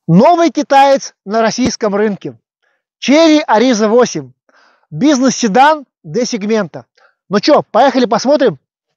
Новый китаец на российском рынке. Chery Ariza 8. Бизнес-седан D-сегмента. Ну что, поехали посмотрим?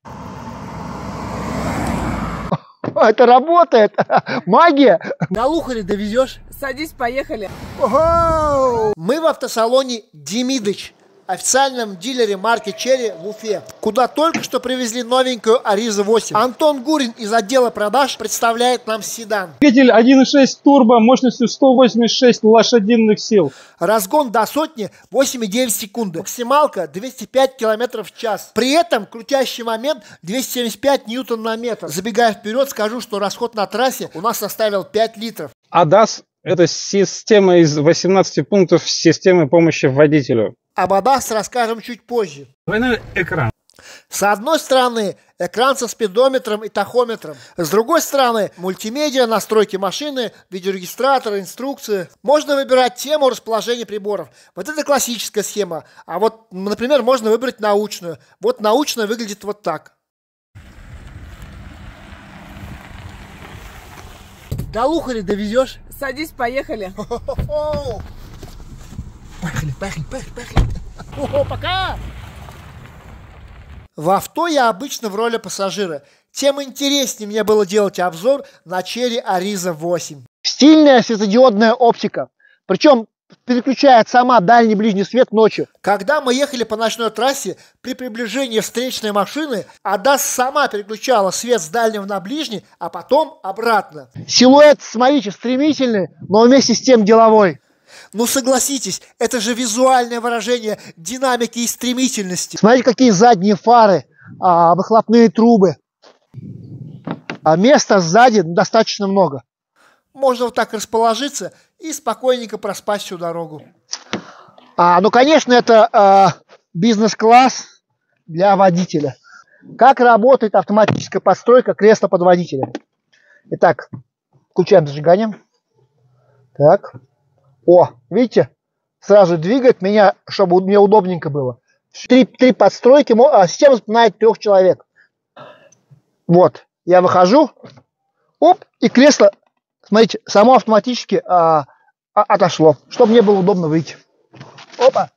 Это работает! Магия! На Лухаре довезешь? Садись, поехали. Мы в автосалоне Демидыч, официальном дилере марки Chery в Уфе, куда только что привезли новенькую Ariza 8. Антон Гурин из отдела продаж представляет нам седан. Двигатель 1.6 турбо мощностью 186 лошадиных сил. Разгон до сотни 8,9 секунды. Максималка 205 км в час. При этом крутящий момент 275 ньютон на метр. Забегая вперед, скажу, что расход на трассе у нас составил 5 литров. ADAS – это система из 18 пунктов системы помощи водителю. Об ADAS расскажем чуть позже. Двойной экран. С одной стороны экран со спидометром и тахометром. С другой стороны мультимедиа, настройки машины, видеорегистратор, инструкции. Можно выбирать тему расположения приборов. Вот это классическая схема. А вот, например, можно выбрать научную. Вот научная выглядит вот так. До Лухари довезешь? Садись, поехали. Поехали. Пока! В авто я обычно в роли пассажира. Тем интереснее мне было делать обзор на Chery Ariza 8. Стильная светодиодная оптика. Причем переключает сама дальний и ближний свет ночью. Когда мы ехали по ночной трассе, при приближении встречной машины, ADAS сама переключала свет с дальнего на ближний, а потом обратно. Силуэт, смотрите, стремительный, но вместе с тем деловой. Ну согласитесь, это же визуальное выражение динамики и стремительности. Смотрите, какие задние фары, выхлопные трубы. А места сзади достаточно много. Можно вот так расположиться и спокойненько проспать всю дорогу. Ну, конечно, это бизнес-класс для водителя. Как работает автоматическая подстройка кресла под водителя? Итак, включаем зажигание. Так. Видите? Сразу двигает меня, чтобы мне удобненько было. Три подстройки. Система запоминает 3 человек. Вот. Я выхожу. И кресло, смотрите, само автоматически отошло, чтобы мне было удобно выйти. Опа.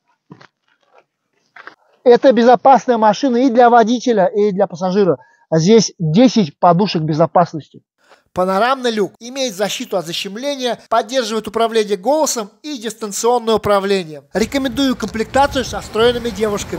Это безопасная машина и для водителя, и для пассажира. Здесь 10 подушек безопасности. Панорамный люк имеет защиту от защемления, поддерживает управление голосом и дистанционное управление. Рекомендую комплектацию со встроенными девушками.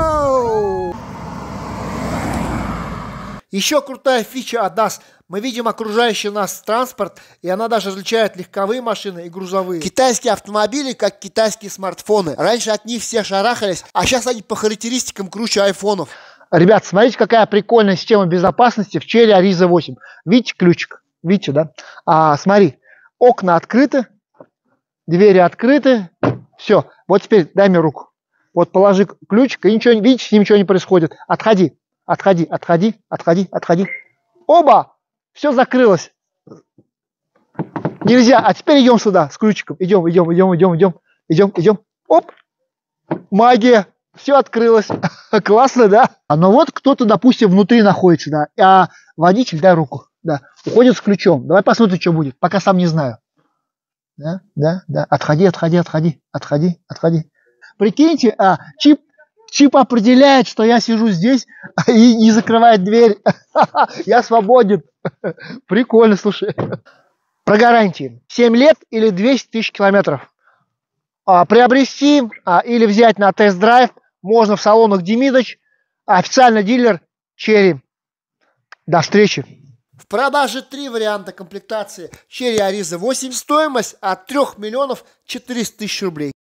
Еще крутая фича ADAS. Мы видим окружающий нас транспорт, и она даже различает легковые машины и грузовые. Китайские автомобили, как китайские смартфоны. Раньше от них все шарахались, а сейчас они по характеристикам круче айфонов. Ребят, смотрите, какая прикольная система безопасности в Chery Ariza 8. Видите ключик? Видите, да? Смотри, окна открыты, двери открыты. Все, вот теперь дай мне руку. Вот положи ключик, и ничего, видите, с ним ничего не происходит. Отходи. Оба! Все закрылось. Нельзя. А теперь идем сюда с ключиком. Идем. Оп! Магия! Все открылось. Классно, да? Но вот кто-то, допустим, внутри находится, да. А водитель, дай руку. Да. Уходит с ключом. Давай посмотрим, что будет. Пока сам не знаю. Да. Отходи. Прикиньте, чип определяет, что я сижу здесь и не закрывает дверь. Я свободен. Прикольно, слушай. Про гарантии. 7 лет или 200 тысяч километров. Приобрести или взять на тест-драйв можно в салонах Демидыч, официальный дилер Chery. До встречи. В продаже 3 варианта комплектации Chery Ariza 8. Стоимость от 3 миллионов 400 тысяч рублей.